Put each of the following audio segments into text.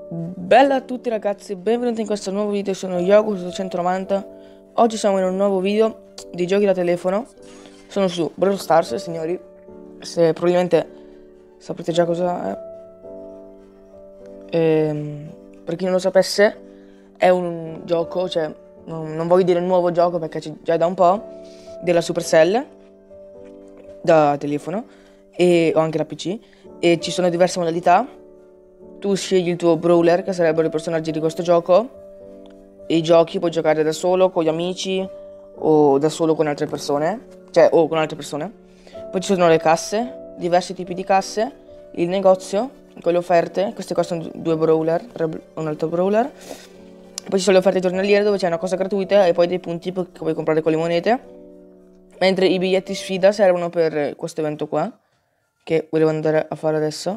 Bella a tutti ragazzi, benvenuti in questo nuovo video, sono Yogu190. Oggi siamo in un nuovo video di giochi da telefono. Sono su Brawl Stars, signori. Se probabilmente saprete già cosa è. Per chi non lo sapesse, è un gioco, cioè non voglio dire un nuovo gioco perché c'è già da un po', della Supercell da telefono o anche da PC, e ci sono diverse modalità. Tu scegli il tuo brawler, che sarebbero i personaggi di questo gioco, e i giochi puoi giocare da solo, con gli amici, o da solo con altre persone, o con altre persone. Poi ci sono le casse, diversi tipi di casse, il negozio, con le offerte, queste qua sono due brawler, un altro brawler. Poi ci sono le offerte giornaliere dove c'è una cosa gratuita e poi dei punti che puoi comprare con le monete. Mentre i biglietti sfida servono per questo evento qua, che volevo andare a fare adesso.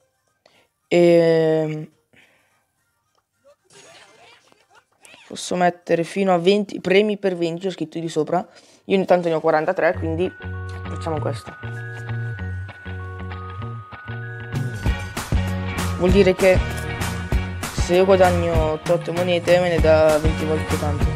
Posso mettere fino a 20 premi per 20, ho scritto di sopra. Io intanto ne ho 43, quindi facciamo questo. Vuol dire che se io guadagno 8 monete me ne dà 20 volte tanto.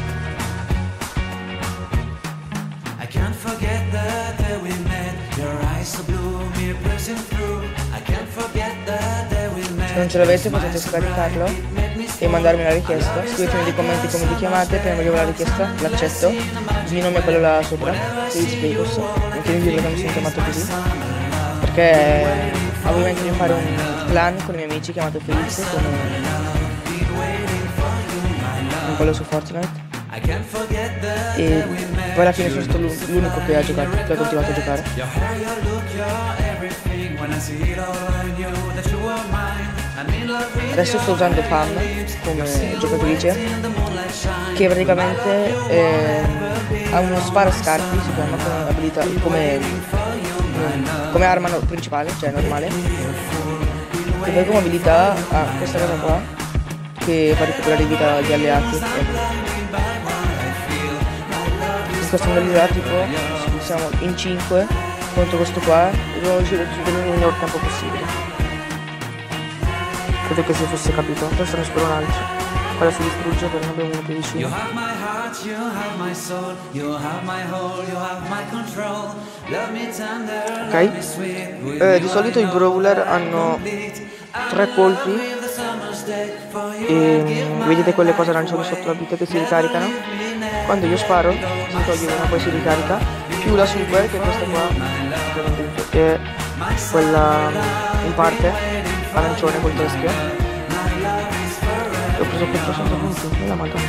Se non ce l'avete potete scaricarlo e mandarmi la richiesta. Scrivetemi nei commenti come vi chiamate, prima io la richiesta, l'accetto. Il mio nome è quello là sopra, Felix Pecos. Non ti dirlo che mi sono chiamato così, perché avevo in mente di fare un clan con i miei amici chiamato Felix, come quello su Fortnite. E poi alla fine sono stato l'unico che ha giocato, che ha continuato a giocare. Adesso sto usando Pam come giocatrice, che praticamente ha uno sparascarpi, si chiama, come abilità, come arma principale, cioè normale. E poi come abilità ha questa cosa qua, che fa recuperare vita agli alleati. In questa modalità tipo siamo in 5 contro questo qua e dobbiamo riuscire a chiudere nel minor tempo possibile. Credo che si fosse capito. Adesso ne spero un altro. Ora si distrugge perché non abbiamo uno più vicino. Ok. Di solito i brawler hanno 3 colpi e vedete quelle cose arancioni sotto la vita che si ricaricano. Quando io sparo si toglie una, poi si ricarica, più la super, che è questa qua, che è quella in parte arancione col teschio. Ho preso 400 punti, nella madonna.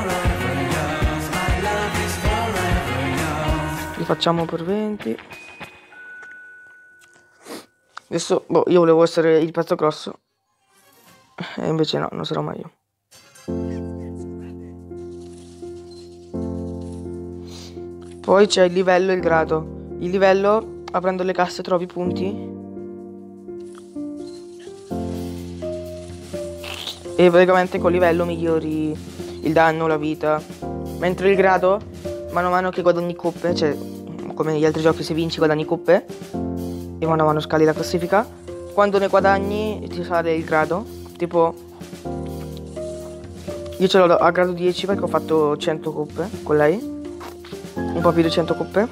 Li facciamo per 20. Adesso, io volevo essere il pezzo grosso, e invece no, non sarò mai io. Poi c'è il livello e il grado. Il livello, aprendo le casse trovi punti. E praticamente col livello migliori il danno, la vita. Mentre il grado, mano a mano che guadagni coppe, cioè come gli altri giochi, se vinci guadagni coppe e mano a mano scali la classifica. Quando ne guadagni ti sale il grado. Tipo io ce l'ho a grado 10 perché ho fatto 100 coppe con lei, un po' più di 100 coppe,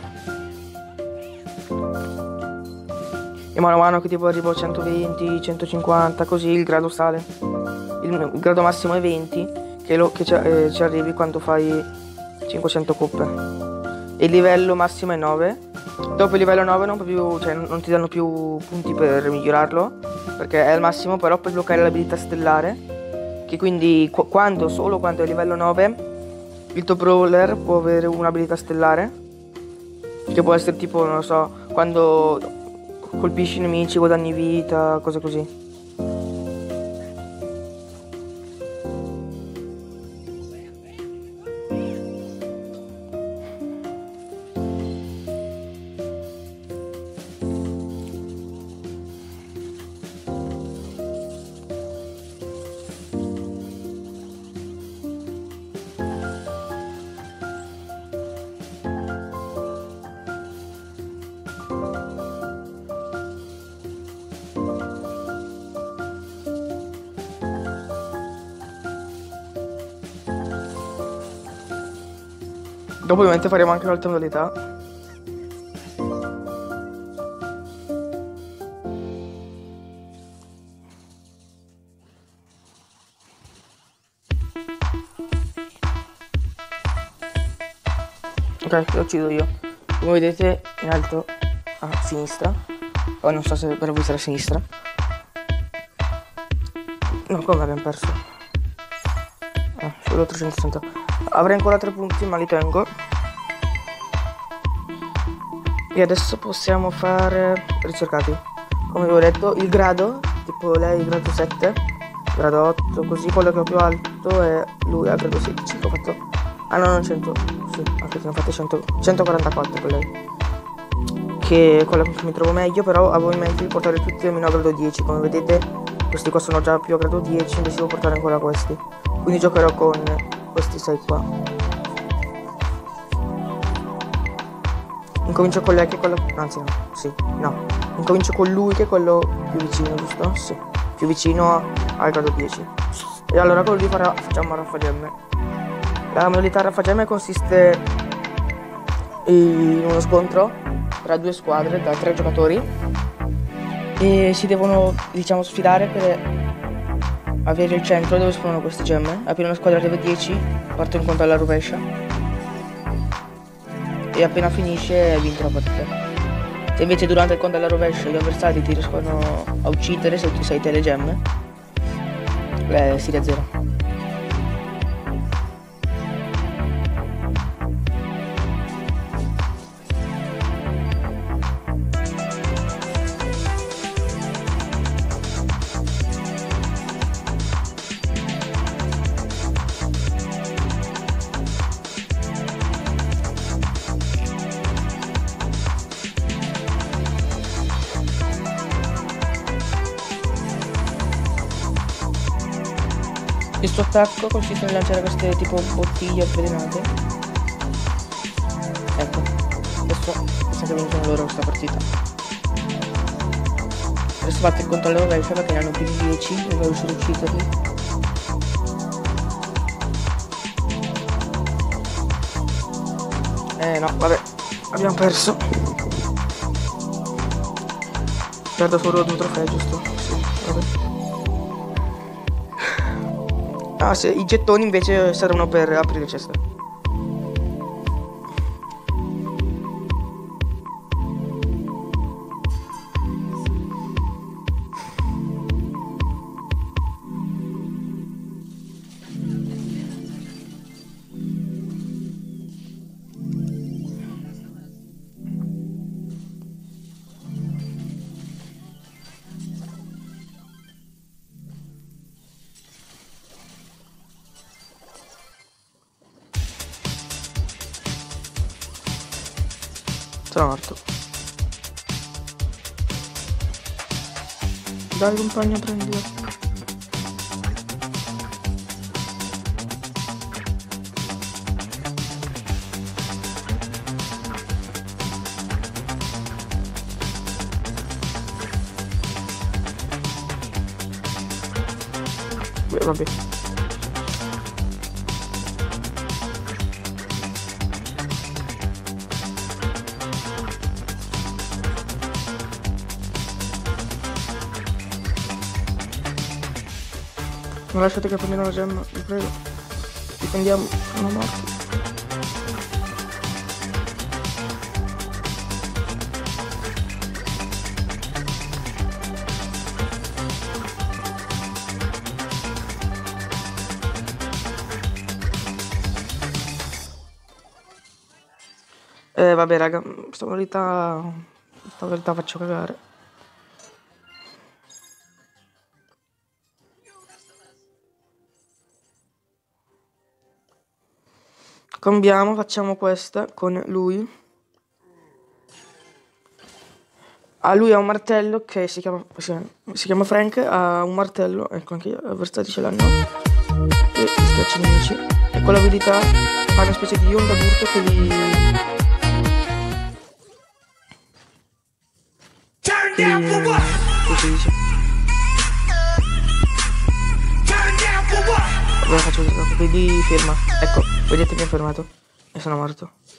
e mano a mano che tipo arrivo a 120, 150, così il grado sale. Il grado massimo è 20, che ci arrivi quando fai 500 coppe, e il livello massimo è 9. Dopo il livello 9 non ti danno più punti per migliorarlo, perché è al massimo, però puoi bloccare l'abilità stellare, che quindi solo quando è livello 9 il tuo brawler può avere un'abilità stellare, che può essere tipo, non lo so, quando colpisci i nemici guadagni vita, cose così. Dopo ovviamente faremo anche un'altra modalità. Ok, lo uccido io. Come vedete in alto a sinistra. Oh, non so se per voi sarà a sinistra. No, come abbiamo perso? Solo 360. Avrei ancora 3 punti, ma li tengo. E adesso possiamo fare ricercati. Come vi ho detto, il grado, tipo lei grado 7, grado 8, così quello che ho più alto è lui al grado 16 che ho fatto. Ah no, non 100, sì, anche se ne ho fatte 144 con lei. Che è quello che mi trovo meglio, però avevo in mente di portare tutti almeno a grado 10, come vedete questi qua sono già più a grado 10, invece devo portare ancora questi. Quindi giocherò con questi 6 qua. Incomincio con lei che è quello... anzi no, sì, no. Incomincio con lui che è quello più vicino, giusto? Sì, più vicino al grado 10. E allora con lui facciamo raffagemme. La modalità raffagemme consiste in uno scontro tra 2 squadre da 3 giocatori e si devono, diciamo, sfidare per avere il centro dove spawnano queste gemme. Appena una squadra arriva a 10 parte un conto alla rovescia e appena finisce hai vinto la partita. Se invece durante il conto alla rovescia gli avversari ti riescono a uccidere, se tu sei te le gemme, si riazzera. Il suo attacco consiste nel lanciare queste tipo bottiglie avvelenate. Ecco, adesso penso che vincono loro questa partita. Adesso fate il conto alla rovescia perché ne hanno più di 10 e non riuscito a ucciderli. No, vabbè, abbiamo perso. Perdo solo 2 trofei, giusto? Sì, vabbè. Ah, sì, i gettoni invece servono per aprire ceste. Sono morto. Dai compagno, prendilo. Beh, vabbè. Non lasciate che prendiamo la gemma, vi prego. Difendiamo, sono morti. Vabbè raga, stavolta faccio cagare. Cambiamo, facciamo questa con lui. Lui ha un martello che si chiama Frank, ha un martello, ecco anche gli avversari ce l'hanno. E schiaccia i nemici. E con l'abilità fa una specie di onda d'urto che li... Che si dice? Allora faccio questo, vedi ferma. Ecco, vedete mi ha fermato. E sono morto.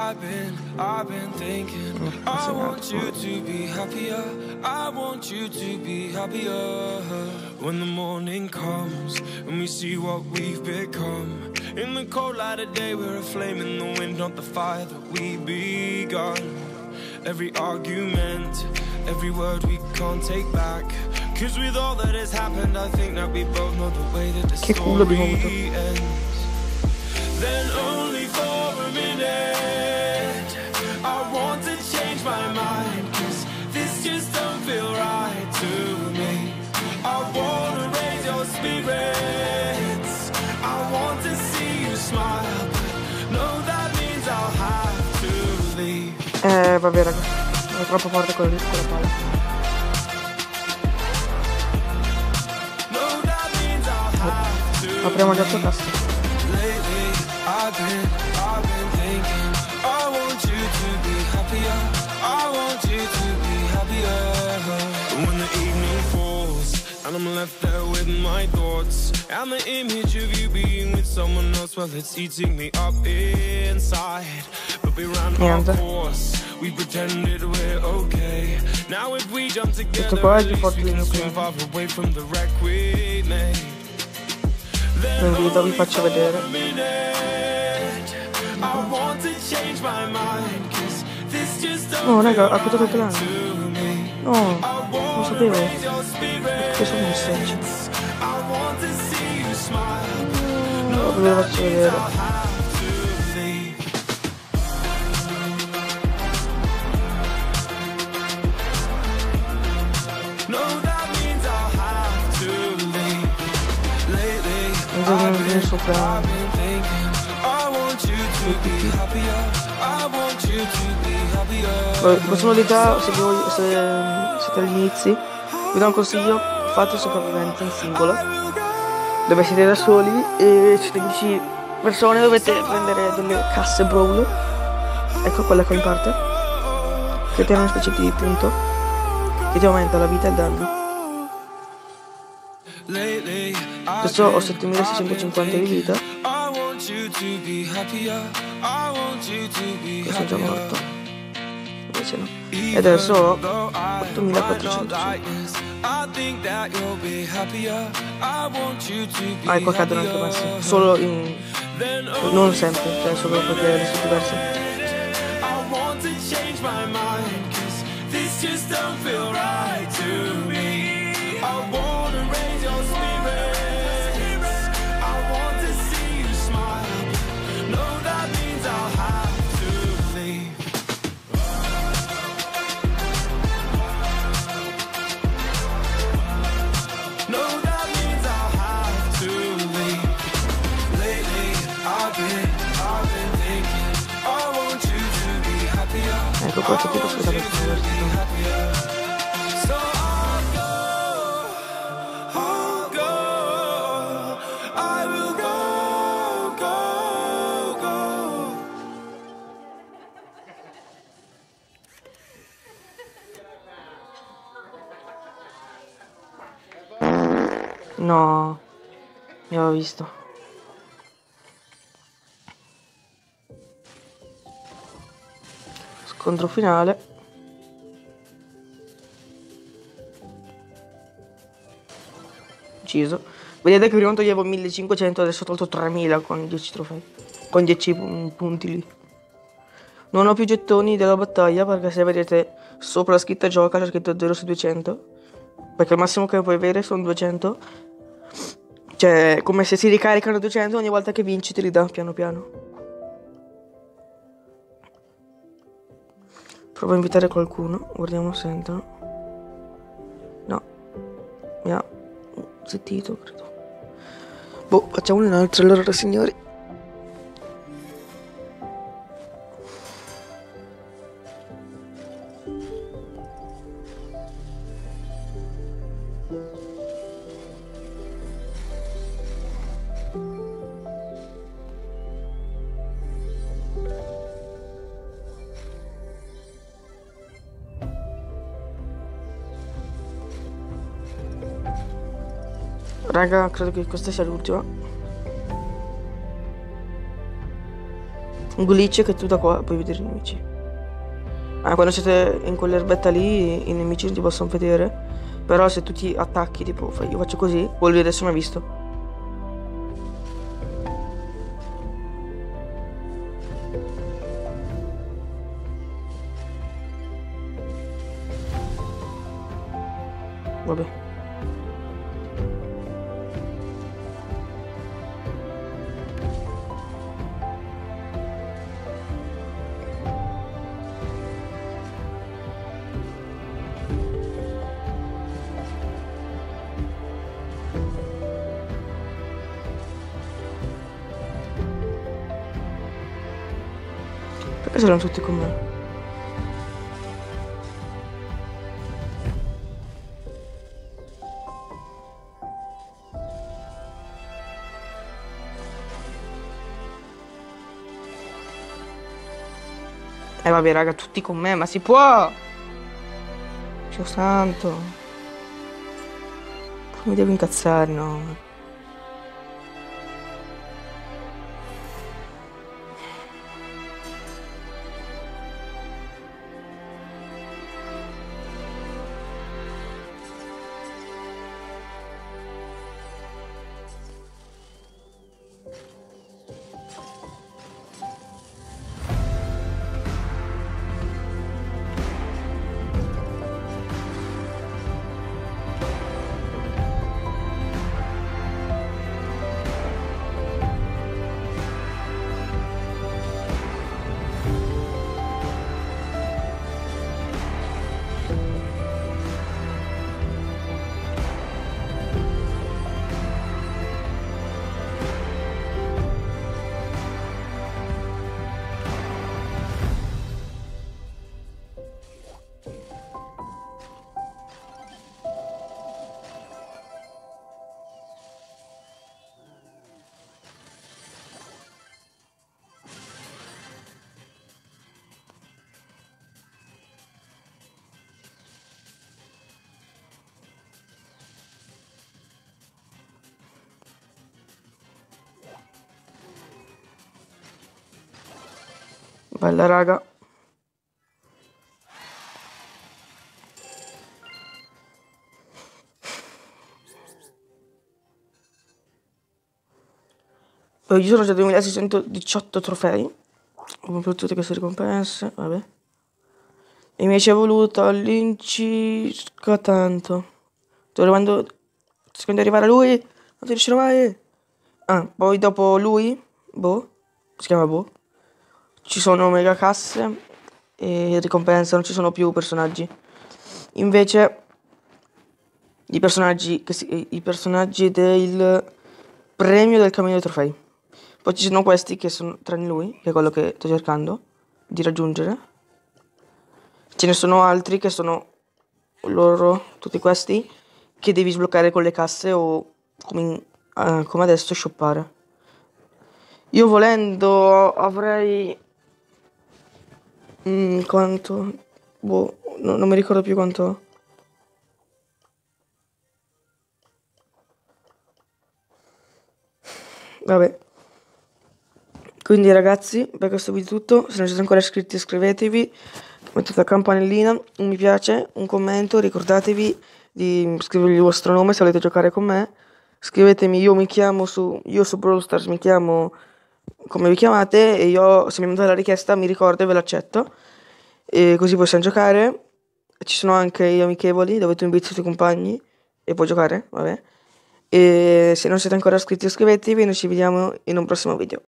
I've been thinking, I want you to be happier. I want you to be happier. When the morning comes and we see what we've become. In the cold light of day, we're a flame in the wind, not the fire that we begun. Every argument, every word we can't take back. Cause with all that has happened, I think that we both know the way that the story ends. Then only for a minute, I want to change my mind. Cause this just don't feel right to me. I wanna raise your spirits, I want to see you smile, but no, that means I'll have to leave. Vabbè raga, è troppo forte con la palla. Apriamo già il tasto. I've been thinking, I want you to be happier. I want you to be happier. When the evening falls and I'm left there with my thoughts and the image of you being with someone else, well, it's eating me up inside. But we ran our course, we pretended we're okay. Now if we jump together, at least we can swim far away from the wreck we made. Lo invito, vi faccio vedere. No raga, ha chiuso tutto l'anno. No, non lo sapevo. Che sono messaggi. Ve lo faccio vedere. Personalità, se siete agli inizi, vi do un consiglio: fate sopravvivenza in singolo, dove siete da soli e siete 10 persone, dovete prendere delle casse brawl, ecco quella che in parte, che ti hanno una specie di punto che ti aumenta la vita e il danno. Adesso ho 7650 di vita. Che sono già morto. Invece no. E adesso ho 8400. Ah, ecco, cadono anche messi. Solo in... non sempre, cioè solo perché adesso è diverso. Ecco qua c'è tipo scusa per no, mi avevo visto. Scontro finale. Ucciso. Vedete che prima toglievo 1500, adesso ho tolto 3000 con 10 trofei. Con 10 punti lì. Non ho più gettoni della battaglia perché se vedete sopra la scritta gioca c'è scritto 0 su 200. Perché il massimo che puoi avere sono 200. Cioè, come se si ricaricano 200 ogni volta che vinci te li dà piano piano. Provo a invitare qualcuno, guardiamo se entrano. No, mi ha zittito, credo. Boh, facciamo un altro allora, signori. Raga, credo che questa sia l'ultima. un glitch che tu da qua puoi vedere i nemici. Quando siete in quell'erbetta lì i nemici non ti possono vedere, però se tu ti attacchi, tipo io faccio così, vuol dire se mi ha visto. Vabbè. Perché sono tutti con me? Vabbè raga, tutti con me, ma si può? Dio santo. Mi devo incazzare, no? Bella raga. Io sono già 2618 trofei. Ho comprato tutte queste ricompense, vabbè. E mi ci è voluto all'incirca tanto. Secondo arrivare a lui, non ti riuscirò mai. Poi dopo lui, si chiama ci sono mega casse e ricompense, non ci sono più personaggi. Invece i personaggi del premio del cammino dei trofei. Poi ci sono questi che sono, tranne lui, che è quello che sto cercando di raggiungere. Ce ne sono altri che sono tutti questi, che devi sbloccare con le casse o come adesso shoppare. Io volendo avrei... quanto? Non mi ricordo più quanto. Vabbè. Quindi ragazzi, per questo video è tutto. Se non siete ancora iscritti iscrivetevi, mettete la campanellina, un mi piace, un commento, ricordatevi di scrivervi il vostro nome se volete giocare con me. Scrivetemi, io su Brawl Stars mi chiamo come vi chiamate e io se mi mandate la richiesta mi ricordo e ve l'accetto. E così possiamo giocare. Ci sono anche gli amichevoli dove tu inviti i tuoi compagni e puoi giocare, vabbè. E se non siete ancora iscritti iscrivetevi e noi ci vediamo in un prossimo video.